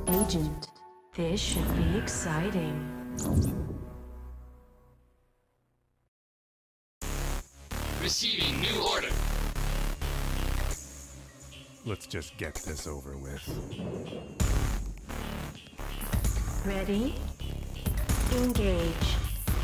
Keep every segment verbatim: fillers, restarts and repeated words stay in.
Agent, this should be exciting. Receiving new order. Let's just get this over with. Ready? Engage.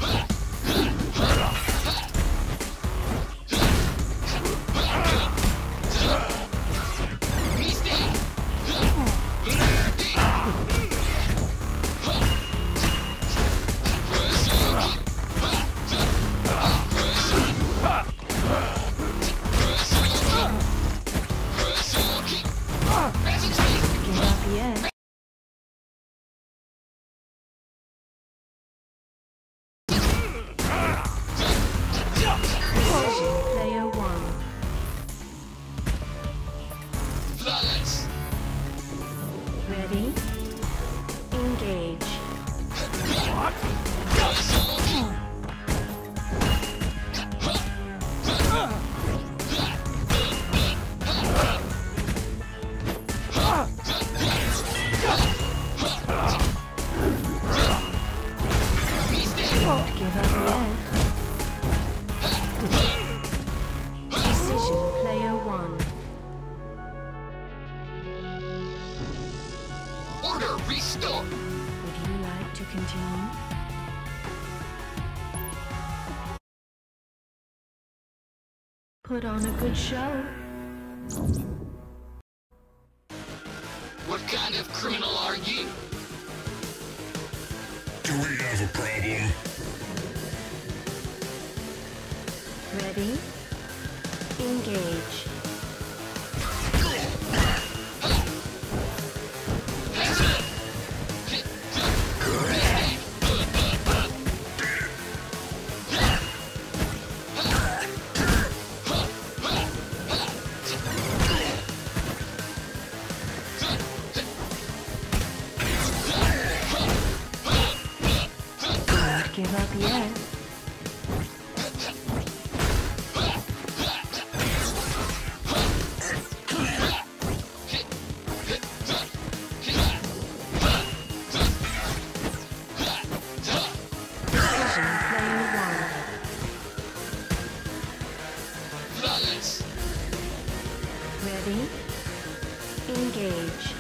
Ready? Engage. Won't give up yet. Decision, player one. Order restore. Would you like to continue? Put on a good show. What kind of criminal are you? Do we have a problem? Ready? Engage. Don't give up yet. Ready? Engage.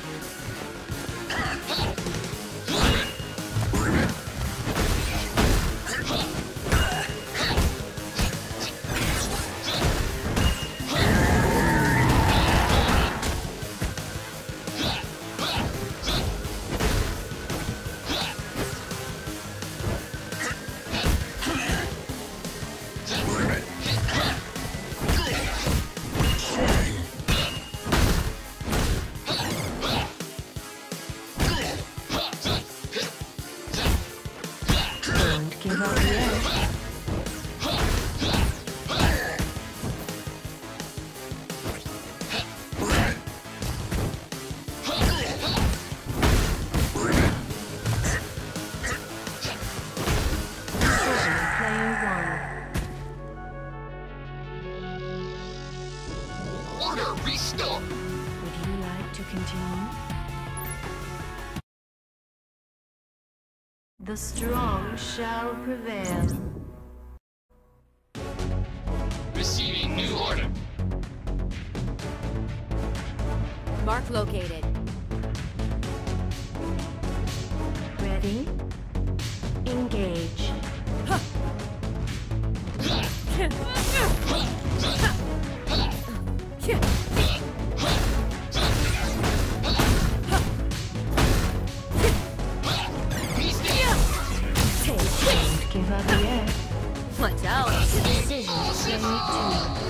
Don't give up yet. Decision, player one. Order restore. Would you like to continue? The strong shall prevail. Receiving new order. Mark located. Ready? Engage. Don't give up yet. Watch out. Decision, player two.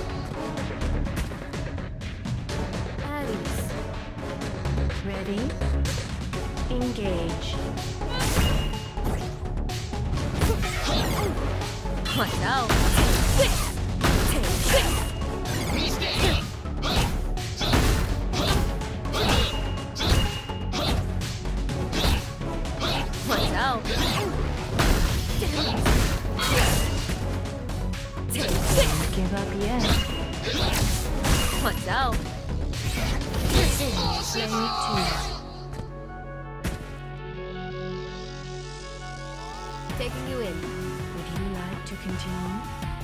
Addis. Ready? Engage. Watch out. Take this. Watch out. Take this. Don't give up yet. Watch out. Decision, player two. taking you in. Would you like to continue?